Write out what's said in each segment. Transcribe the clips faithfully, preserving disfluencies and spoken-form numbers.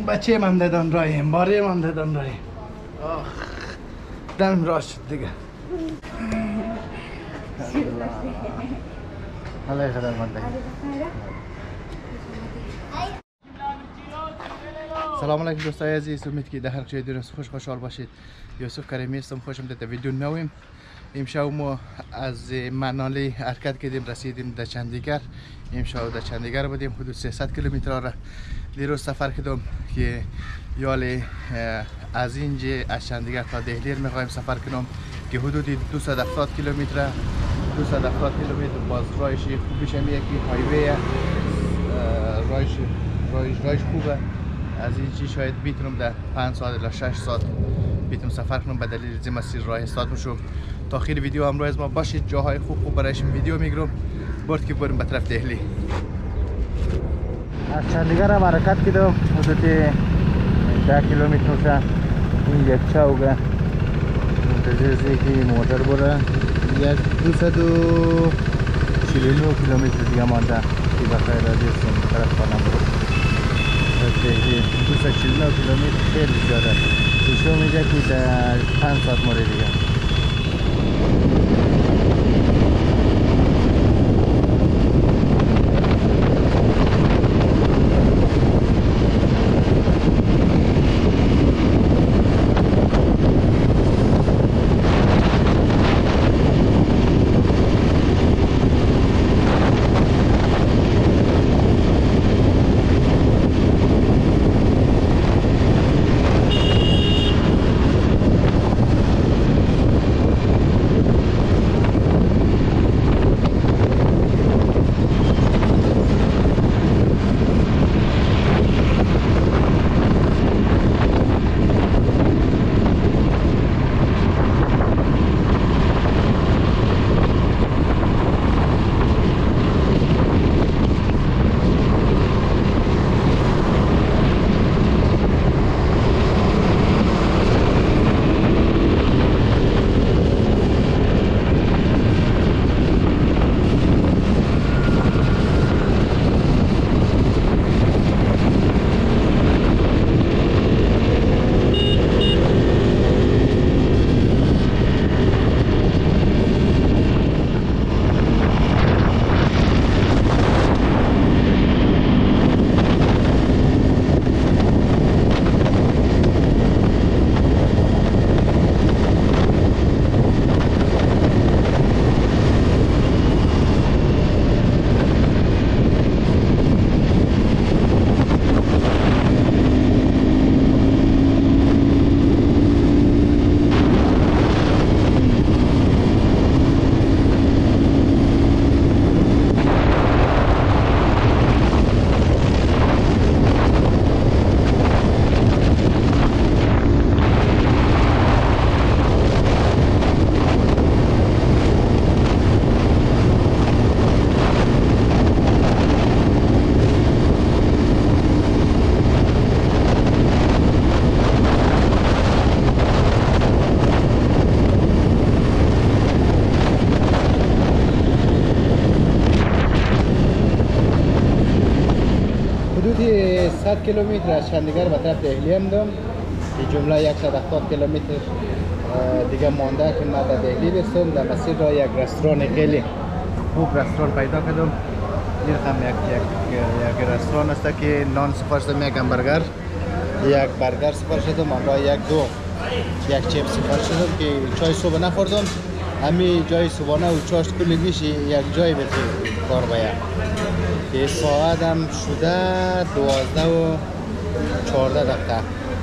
بچه من دادن رایم باری من دادن رایم دم راست شد دیگه الله خدا من ده سلام علیکم دوستای عزیز امید که در هر جای دنیا خوش خوشحال باشید. یوسف کریمی هستم، خوشم در ویدیو نویم. امشب ما از منالی حرکت کردیم رسیدیم در چندیگر. امشب در چندیگر بودیم، حدود سیصد کیلومتر را دیروز سفر کردم که یالی از اینجا از چندیگر تا دهلی میخوایم سفر کنم که حدود دویست و هفتاد کیلومتر دویست و هفتاد کیلومتر. باز رایش خوبیش هم یکی هایوی رایش رایش رایش خوبه. از اینجا شاید بیتونم در پنج ساعت یا شش ساعت بیتونم سفر کنم به دلیل از مسیر راه استاد میشم. تا آخر ویدیو همراه از ما باشید، جاهای خوب خوب برایش ویدیو میگیرم. برد که بریم به طرف دهلی. از چندیگر هم حرکت کردم حدود ده کیلومتر میشه. این یک چوگه منتظر است که موتر بره. یک دویست و چهل و نه کیلومتر دیگه مانده که بخیر رسیدیم طرف خانه برو. دهلی دویست و چهل و نه کیلومتر خیلی زیاده. شو میگه که در پنج ساعت موره دیگه. صد کیلومتر از چندیگر به طرف دهلی هم دارم. این جمله صد و هفتاد کیلومتر دیگه مانده که من در دهلی برسم. در مسیر را یک رستوران خیلی خوب رستوران پیدا کردم. این هم یک یک یک رستوران است که نان سفارش دادم، یک همبرگر یک برگر سفارش دادم، آن را یک دو یک چیپس سفارش دادم که چای صبح نخوردم. همین جای صبحانه و چاش کلگیش یک جای بده کار باید که ساعت هم شده دوازده و چهارده دقیقه.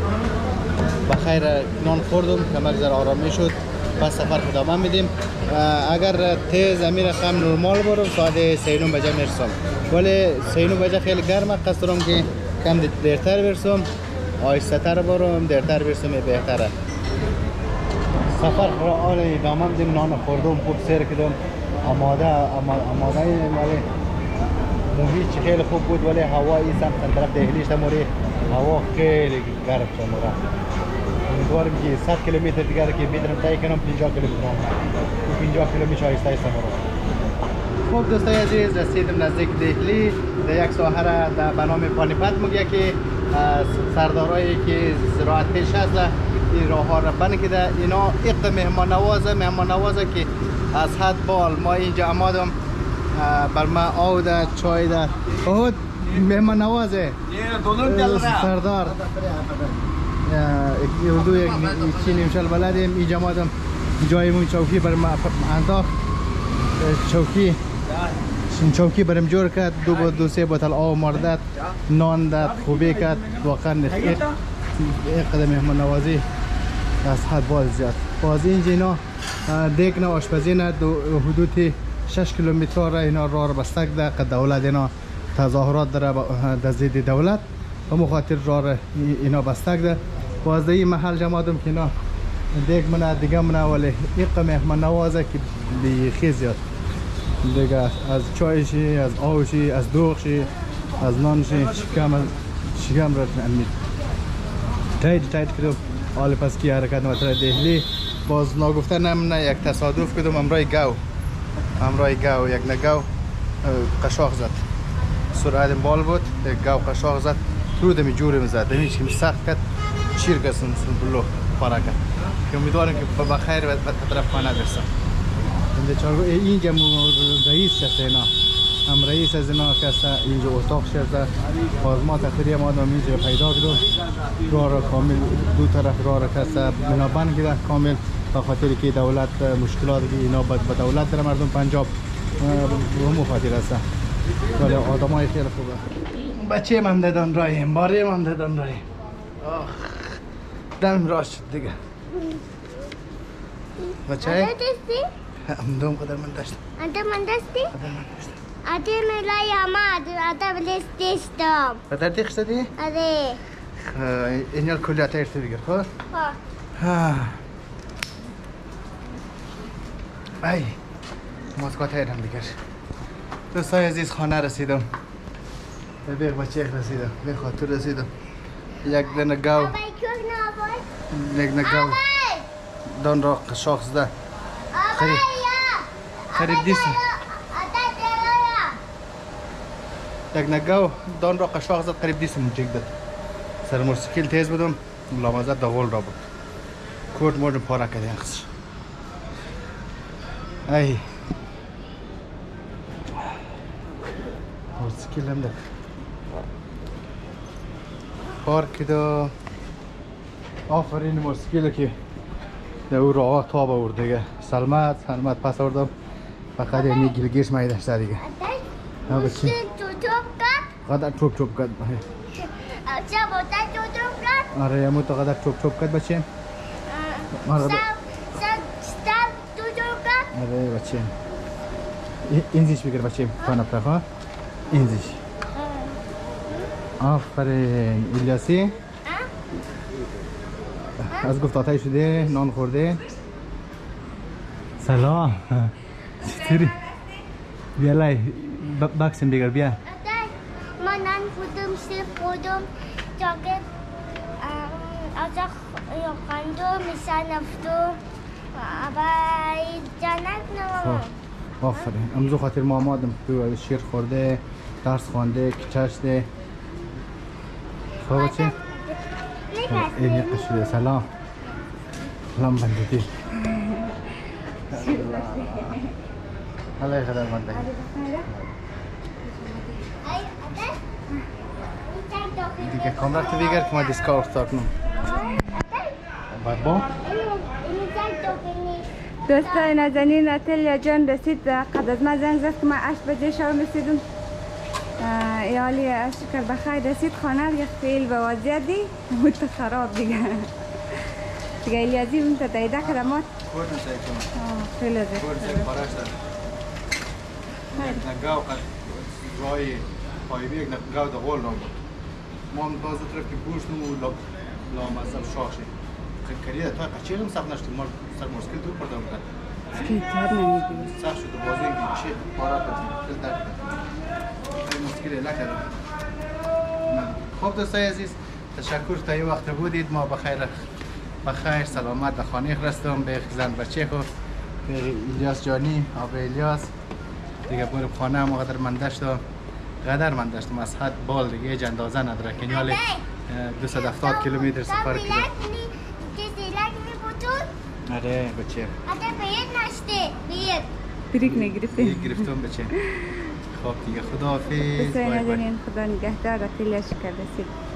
بخیر نان خوردم که مگذر آرامی شد. پس سفر ادامه میدیم. اگر تیز امیر رقم نرمال برم ساعت سه و نیم بجه میرسم، ولی سه و نیم بجه خیلی گرمه. قصد دارم که کم دیرتر برسم، آهسته تر برم، دیرتر برسم بهتره. سفر را آن ادامه میدیم. نان خوردم، خوب سیر کردم، آماده آماده ولی محیط خیلی خوب بود. ولی هوا این سمت طرف دهلیش تموری هوا خیلی گرم شد. امیدوارم که صد کیلومتر دیگر که میتونم طی کنم. پنجاه کیلومتر پنجاه کیلومتر آهسته آهسته برم. خب دوستای عزیز رسیدم نزدیک دهلی. در یک ساحه را در به نام پانیپت میگه که از سردارایی که زراعت پیش هست این راه ها را بند کرده. اینا ایق مهمان نوازه مهمان نوازه که از حد بال. ما اینجا آمدم بر ما آو ده چای ده اوه مهمان نوازه سردار اردو یک چی نمیشل بلدیم. اینجا آمدم جایمون چوکی بر ما انداخت چوکی این چوکی برم جور کرد. دو با دو سه بوتل آب مردد نان داد خوبی کرد. واقعا یک قدم مهمان نوازی از حد باز زیاد. باز اینجا اینا دیگ نه آشپزی نه حدود شش کیلومتر را اینا راه بسته ده که دولت اینا تظاهرات داره در ضد دولت و مخاطر راه اینا بسته ده. باز این محل جماعتم که اینا دیگ منه دیگه منه ولی یک مهمان نوازه که بیخی زیاد دیگه از چایشی از آوشی از دوغشی از نانشی شکم شکم را امید تایید تایید کردم. حالا پس کی حرکت نمتر دهلی باز ناگفته نمونه یک تصادف کردم. امرای گاو امرای گاو یک نگاو قشاق زد. سرعت بال بود یک گاو قشاق زد تو دمی جورم زد. دمی چی سخت کرد چیر کسم بلو پارا کرد که امیدوارم که بخیر و طرف خانه برسم. اینجا رئیس شده اینا هم رئیس از اینا کسا اینجا اتاق شده. باز ما تقریبا ما دام اینجا پیدا کردم. راه را کامل دو طرف راه را کسا بنا بند کرده کامل به خاطر که دولت مشکلات که اینا به دولت در مردم پنجاب به مخاطر هستن. ولی آدمای خیلی خوبه. بچه هم دادن رایم باری هم دادن رایم. آخ دم راست شد دیگه. بچه امدوم قدر من داشت. انت من داشتی؟ قدر من داشت. آده ملای آمد. آده بلیس داشتم. قدر دیخ شدی؟ آده. اینجا کلیات ایرتی بگیر خود؟ ها. ای ماسکات ایرم بگیر. دوستای عزیز خانه رسیدم. به بچه رسیدم. به خاطر رسیدم. یک دن گاو. آبای کن آبای. یک نگاو. دان را قشاق زده. آبای. خرید دیسم. یک نگاو دان را قشاق زد قریب دیسم جگ داد. سر موتورسیکل تیز بودم لامازد داغول را بود. کورد مورد پارا کرده انقصر. ای موتورسیکل هم داد. پارک کده. آفرین موتورسیکل که در او راه تاب آورد دیگه. سلامت سلامت پس آوردم. فقط یعنی گلگیش مایی داشته دیگه. آده موشکل تو توپ کرد؟ قدر توپ توپ کرد. چه بوده تو توپ کرد؟ آره یه متو قدر توپ توپ کرد بچه. سب سب تو توپ کرد؟ آره بچه. اینزیش بگیر بچه خانه پرخوا. اینزیش. آفرین ایلیاسی. از گفتاتای شده نان خورده. سلام چطوری؟ بیا لای بکسم بگیر بیا. ما نان خودم سیف خودم جاکت ازا خواندم میسان افتو بای جانت نمام. آفرین امروز خاطر ما آمدم تو شیر خورده درس خوانده کچش ده. خب بچه این یک قشویه سلام سلام بندگی الله خدا بندگی دیگه کامرا تو بگیر که ما دیسکا افتاد کنم باید با دوستای نازنین اتلیا جان رسید. قبل از ما زنگ زد که ما هشت بجه شب رسیدم. ایالی شکر بخیر رسید خانه یک فیل به وضعیتی مت خراب دیگه دیگه الیازی اون تا دایده کرده ما کورد نسایی کنم خیلی زید کورد زید پارش دارم یک نگاو قد رای پایبی یک نگاو دا غول نام بود ما هم باز طرف که گوشت نمو لامصب شاخشی کریده تا قچیل هم سخت نشد ما سر مرسکل دور پردم کرد سکیتر نمیدیم سخت شد بازی اینگی چی پارا کرد درد مشکلی نکردم. خب دوستای عزیز تشکر تا این وقت بودید. ما بخیر بخیر سلامت به خانه رسیدم به زن بچه خود به الیاس جانی آب الیاس دیگه بریم خانه. ما قدر من داشتم قدر من داشتم از حد بال دیگه هیچ اندازه نداره که نیالی دویست و هفتاد کیلومتر سفر کردیم. آره بچه. آره بیاد نشته بیاد. بریک نگرفته. یک گرفتم بچه. خب دیگه خداحافظ. بسیار نازنین خدا نگهدار. اتلیه شکر رسید.